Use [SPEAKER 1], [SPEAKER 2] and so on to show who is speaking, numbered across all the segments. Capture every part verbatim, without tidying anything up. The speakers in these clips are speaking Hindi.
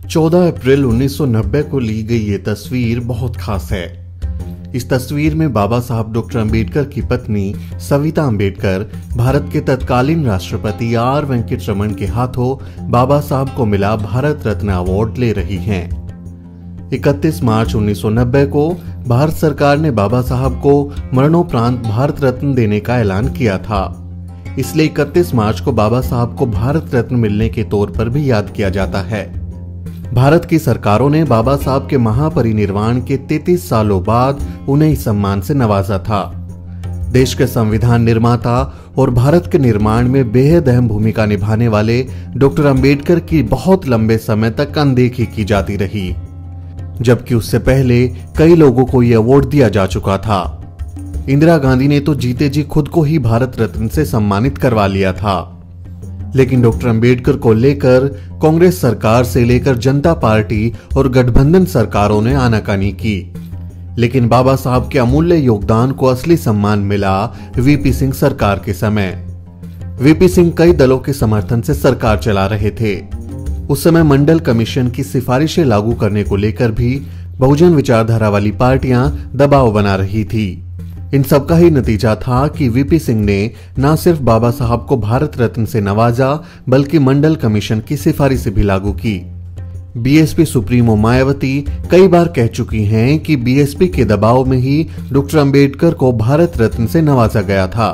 [SPEAKER 1] चौदह अप्रैल उन्नीस सौ नब्बे को ली गई ये तस्वीर बहुत खास है। इस तस्वीर में बाबा साहब डॉक्टर अंबेडकर की पत्नी सविता अंबेडकर भारत के तत्कालीन राष्ट्रपति आर वेंकट रमन के हाथों बाबा साहब को मिला भारत रत्न अवार्ड ले रही हैं। इकतीस मार्च उन्नीस सौ नब्बे को भारत सरकार ने बाबा साहब को मरणोपरांत भारत रत्न देने का ऐलान किया था। इसलिए इकतीस मार्च को बाबा साहब को भारत रत्न मिलने के तौर पर भी याद किया जाता है। भारत की सरकारों ने बाबा साहब के महापरिनिर्वाण के तैंतीस सालों बाद उन्हें इस सम्मान से नवाजा था। देश के संविधान निर्माता और भारत के निर्माण में बेहद अहम भूमिका निभाने वाले डॉक्टर अंबेडकर की बहुत लंबे समय तक अनदेखी की जाती रही, जबकि उससे पहले कई लोगों को यह अवार्ड दिया जा चुका था। इंदिरा गांधी ने तो जीते जी खुद को ही भारत रत्न से सम्मानित करवा लिया था, लेकिन डॉक्टर अंबेडकर को लेकर कांग्रेस सरकार से लेकर जनता पार्टी और गठबंधन सरकारों ने आनाकानी की। लेकिन बाबा साहब के अमूल्य योगदान को असली सम्मान मिला वीपी सिंह सरकार के समय। वीपी सिंह कई दलों के समर्थन से सरकार चला रहे थे। उस समय मंडल कमीशन की सिफारिशें लागू करने को लेकर भी बहुजन विचारधारा वाली पार्टियां दबाव बना रही थी। इन सब का ही नतीजा था कि वीपी सिंह ने न सिर्फ बाबा साहब को भारत रत्न से नवाजा, बल्कि मंडल कमीशन की सिफारिश भी लागू की। बीएसपी सुप्रीमो मायावती कई बार कह चुकी हैं कि बीएसपी के दबाव में ही डॉक्टर अंबेडकर को भारत रत्न से नवाजा गया था।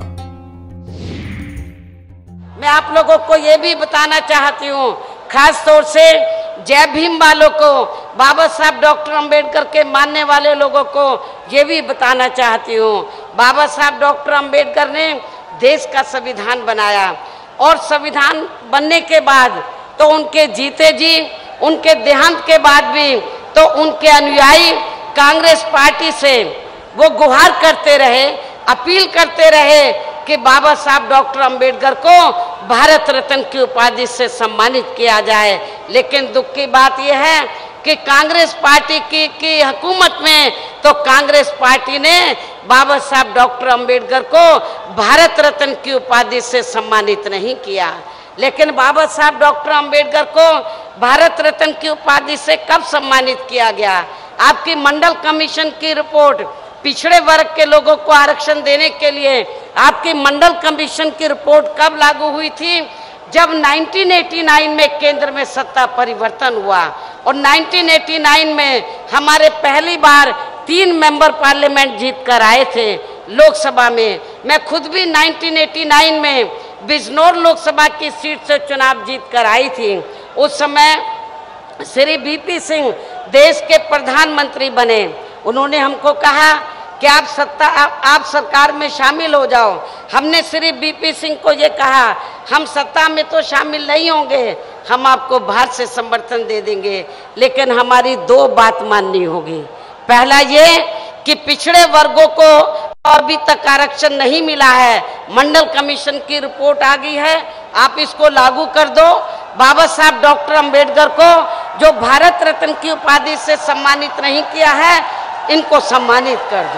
[SPEAKER 2] मैं आप लोगों को ये भी बताना चाहती हूँ, खास तौर से जय भीम वालों को, बाबा साहब डॉक्टर अंबेडकर के मानने वाले लोगों को ये भी बताना चाहती हूँ, बाबा साहब डॉक्टर अंबेडकर ने देश का संविधान बनाया और संविधान बनने के बाद तो उनके जीते जी, उनके देहांत के बाद भी तो उनके अनुयायी कांग्रेस पार्टी से वो गुहार करते रहे, अपील करते रहे कि बाबा साहब डॉक्टर अंबेडकर को भारत रत्न की उपाधि से सम्मानित किया जाए। लेकिन दुख की बात यह है कि कांग्रेस पार्टी की, की हुकूमत में तो कांग्रेस पार्टी ने बाबा साहब डॉक्टर अंबेडकर को भारत रत्न की उपाधि से सम्मानित नहीं किया। लेकिन बाबा साहब डॉक्टर अंबेडकर को भारत रत्न की उपाधि से कब सम्मानित किया गया? आपकी मंडल कमीशन की रिपोर्ट, पिछड़े वर्ग के लोगों को आरक्षण देने के लिए आपकी मंडल कमीशन की रिपोर्ट कब लागू हुई थी? जब उन्नीस सौ नवासी में केंद्र में सत्ता परिवर्तन हुआ और उन्नीस सौ नवासी में हमारे पहली बार तीन मेंबर पार्लियामेंट जीत कर आए थे लोकसभा में। मैं खुद भी उन्नीस सौ नवासी में बिजनौर लोकसभा की सीट से चुनाव जीत कर आई थी। उस समय श्री वीपी सिंह देश के प्रधानमंत्री बने। उन्होंने हमको कहा कि आप सत्ता आप, आप सरकार में शामिल हो जाओ। हमने श्री वीपी सिंह को ये कहा, हम सत्ता में तो शामिल नहीं होंगे, हम आपको बाहर से समर्थन दे देंगे, लेकिन हमारी दो बात माननी होगी। पहला ये कि पिछड़े वर्गों को अभी तक आरक्षण नहीं मिला है, मंडल कमीशन की रिपोर्ट आ गई है, आप इसको लागू कर दो। बाबा साहब डॉक्टर अंबेडकर को जो भारत रत्न की उपाधि से सम्मानित नहीं किया है, इनको सम्मानित कर दो।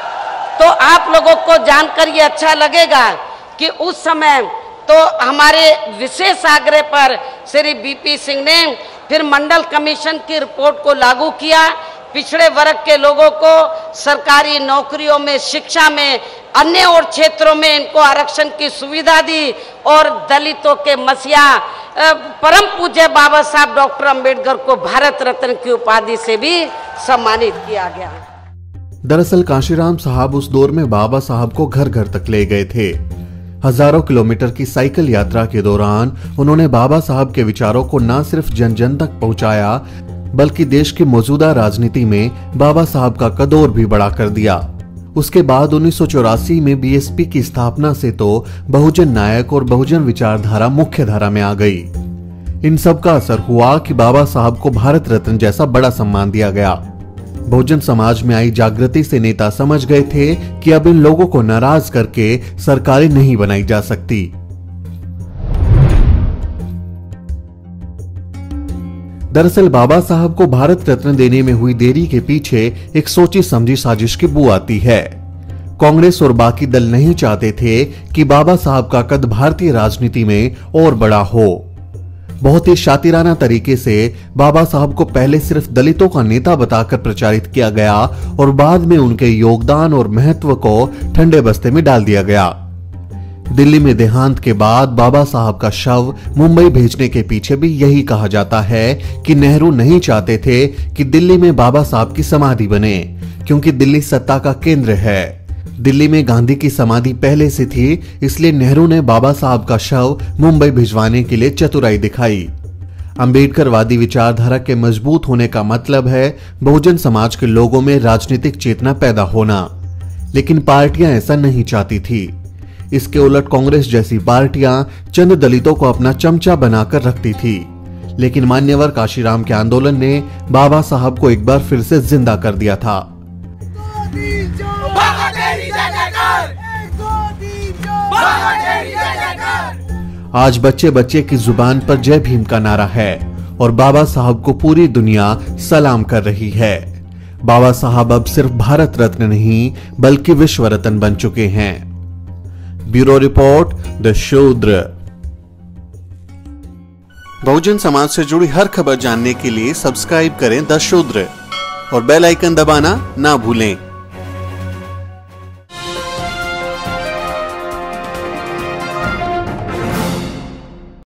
[SPEAKER 2] तो आप लोगों को जानकर ये अच्छा लगेगा कि उस समय तो हमारे विशेष आग्रह पर श्री वीपी सिंह ने फिर मंडल कमीशन की रिपोर्ट को लागू किया। पिछड़े वर्ग के लोगों को सरकारी नौकरियों में, शिक्षा में, अन्य और क्षेत्रों में इनको आरक्षण की सुविधा दी और दलितों के मसीहा परम पूज्य बाबा साहब डॉक्टर अंबेडकर को भारत रत्न की उपाधि से भी सम्मानित किया गया।
[SPEAKER 1] दरअसल काशीराम साहब उस दौर में बाबा साहब को घर घर तक ले गए थे। हजारों किलोमीटर की साइकिल यात्रा के दौरान उन्होंने बाबा साहब के विचारों को न सिर्फ जन जन तक पहुंचाया, बल्कि देश की मौजूदा राजनीति में बाबा साहब का कद और भी बड़ा कर दिया। उसके बाद उन्नीस सौ चौरासी में बीएसपी की स्थापना से तो बहुजन नायक और बहुजन विचारधारा मुख्य धारा में आ गई। इन सब का असर हुआ कि बाबा साहब को भारत रत्न जैसा बड़ा सम्मान दिया गया। बहुजन समाज में आई जागृति से नेता समझ गए थे कि अब इन लोगों को नाराज करके सरकारें नहीं बनाई जा सकती। दरअसल बाबा साहब को भारत रत्न देने में हुई देरी के पीछे एक सोची समझी साजिश की बू आती है। कांग्रेस और बाकी दल नहीं चाहते थे कि बाबा साहब का कद भारतीय राजनीति में और बड़ा हो। बहुत ही शातिराना तरीके से बाबा साहब को पहले सिर्फ दलितों का नेता बताकर प्रचारित किया गया और बाद में उनके योगदान और महत्व को ठंडे बस्ते में डाल दिया गया। दिल्ली में देहांत के बाद बाबा साहब का शव मुंबई भेजने के पीछे भी यही कहा जाता है कि नेहरू नहीं चाहते थे कि दिल्ली में बाबा साहब की समाधि बने, क्योंकि दिल्ली सत्ता का केंद्र है। दिल्ली में गांधी की समाधि पहले से थी, इसलिए नेहरू ने बाबा साहब का शव मुंबई भिजवाने के लिए चतुराई दिखाई। अंबेडकरवादी विचारधारा के मजबूत होने का मतलब है बहुजन समाज के लोगों में राजनीतिक चेतना पैदा होना, लेकिन पार्टियां ऐसा नहीं चाहती थी। इसके उलट कांग्रेस जैसी पार्टियां चंद दलितों को अपना चमचा बनाकर रखती थी, लेकिन मान्यवर काशीराम के आंदोलन ने बाबा साहब को एक बार फिर से जिंदा कर दिया था। आज बच्चे बच्चे की जुबान पर जय भीम का नारा है और बाबा साहब को पूरी दुनिया सलाम कर रही है। बाबा साहब अब सिर्फ भारत रत्न नहीं बल्कि विश्व रत्न बन चुके हैं। ब्यूरो रिपोर्ट, द शूद्र। बहुजन समाज से जुड़ी हर खबर जानने के लिए सब्सक्राइब करें द शूद्र और बेल आइकन दबाना ना भूलें।